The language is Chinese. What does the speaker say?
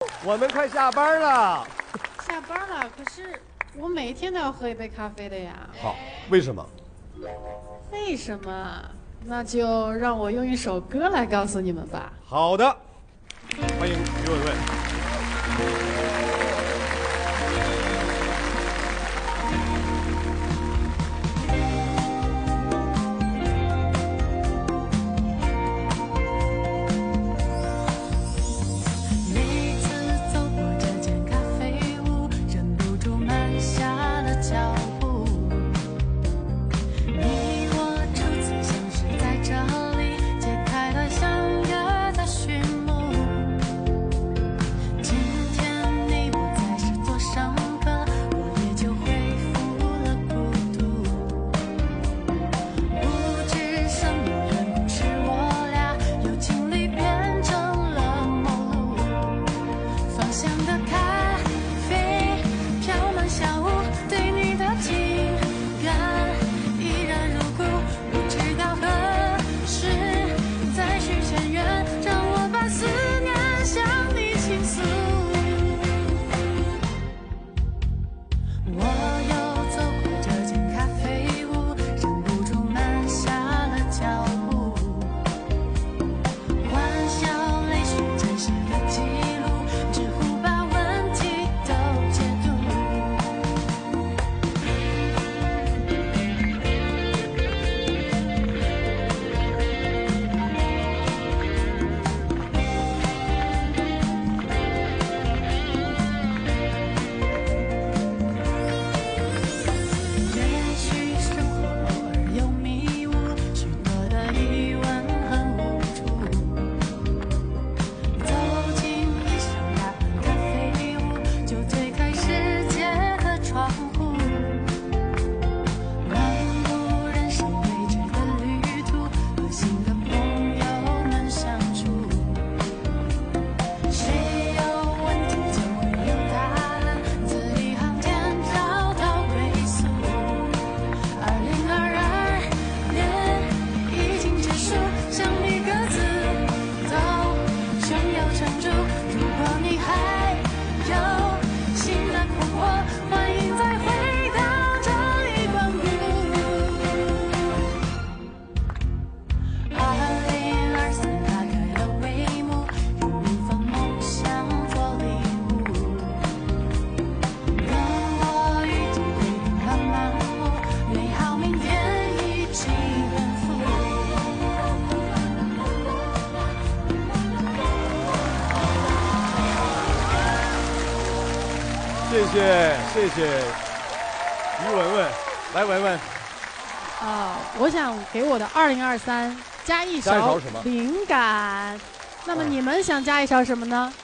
我们快下班了。 下班了，可是我每天都要喝一杯咖啡的呀。 好，为什么？ 为什么？那就让我用一首歌来告诉你们吧。 好的，欢迎于文文。谢谢于文文，来文文。 我想给我的2023加一勺什么灵感。那么你们想加一勺什么呢？